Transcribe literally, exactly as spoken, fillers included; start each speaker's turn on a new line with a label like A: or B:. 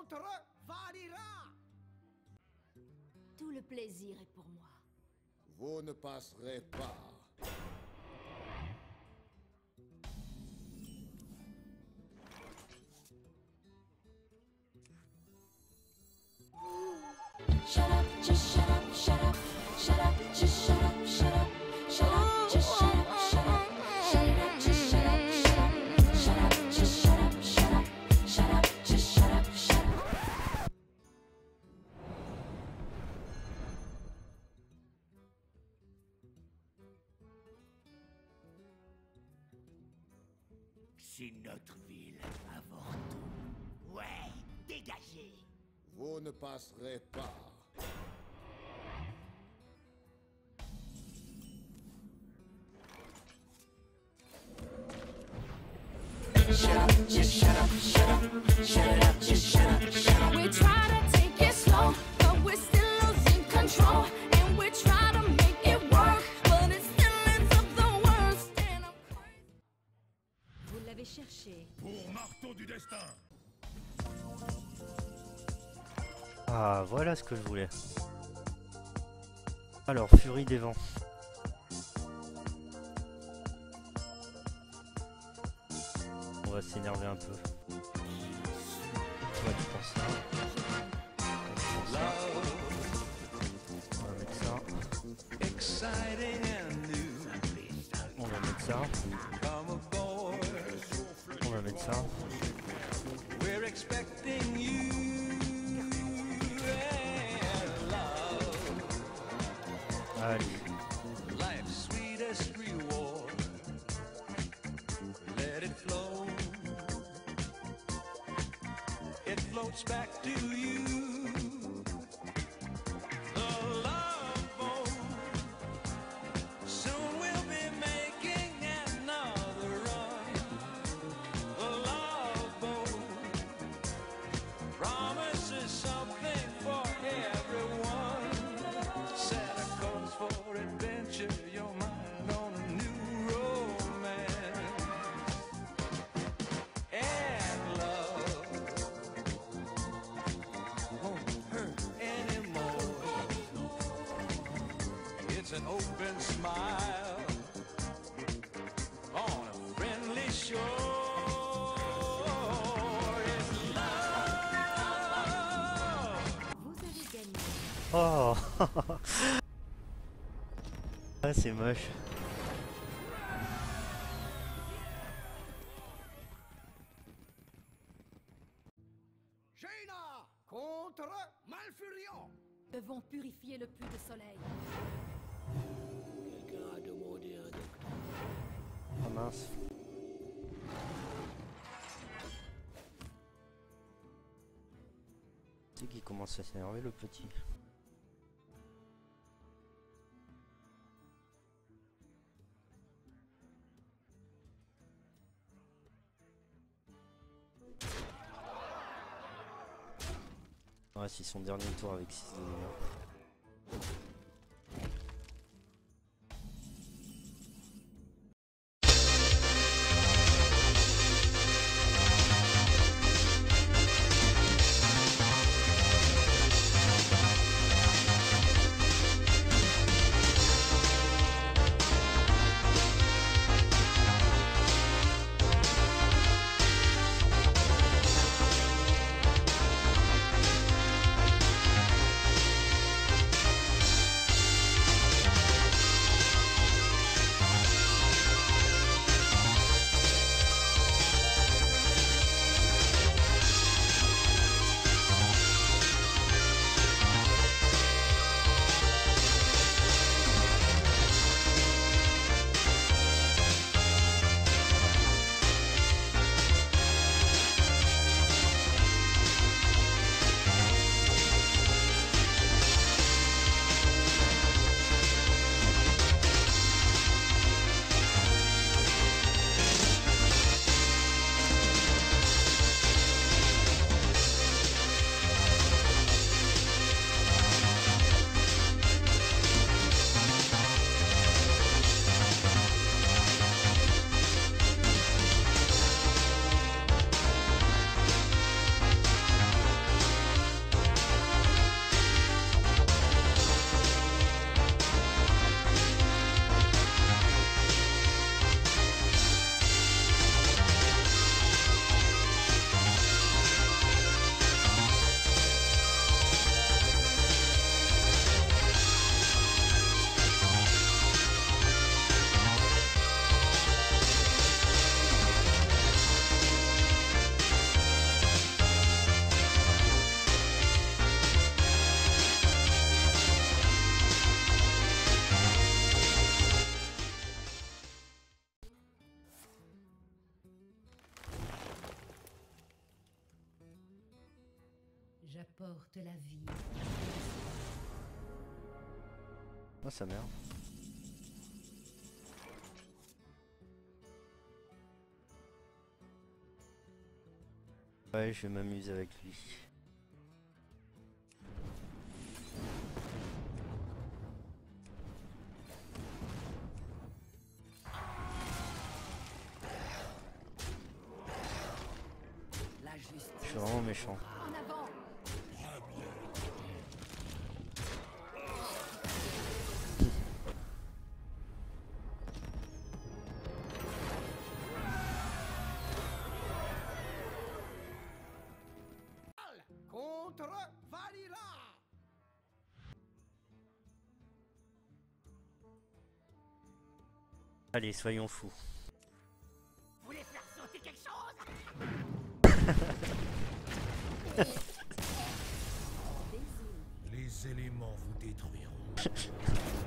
A: contre Valira.
B: Tout le plaisir est pour moi.
C: Vous ne passerez pas.
D: Shut up, just shut up, shut up, shut up, just shut up, shut up, shut up, just shut up, shut up, shut up, just shut up, shut up, shut up, just shut up, shut up, shut up, just shut up, shut up.
A: C'est notre ville avant tout. Ouais, dégagez.
C: Vous ne passerez pas.
D: Shut up, just shut up, shut up, shut it up, just shut up, shut up. We try to take it slow, but we're still losing control. And we try to make it work, but it still ends up the worst. And I'm crazy.
B: Vous l'avez cherché.
E: Pour marteau du destin.
F: Ah, voilà ce que je voulais. Alors, furie des vents. On va s'énerver un peu. Ouais, tu penses ça. On va mettre ça. On va mettre ça. On va mettre ça. Allez.
G: Life's sweetest reward. Let it flow. It floats back to you. The love boat. Soon we'll be making another run. The love boat promises something for everyone. Set a course for adventure, your mind on a new romance. And love won't hurt anymore. It's an open smile on a friendly shore. It's love.
B: Vous avez gagné.
F: Oh. Ah, c'est moche.
A: Jaina contre Malfurion.
B: Devons purifier le puits de soleil.
A: Quelqu'un a demandé un docteur.
F: Ah mince. C'est qui commence à s'énerver, le petit. Ouais, c'est son dernier tour avec six de dégâts.
B: J'apporte la vie.
F: Oh sa mère. Ouais, je vais m'amuser avec lui.
A: La justice.
F: Je suis vraiment méchant.
B: En avant!
A: Contre Vanilla.
F: Allez, soyons fous.
A: Vous voulez faire sauter quelque chose?
C: Les éléments vous détruiront.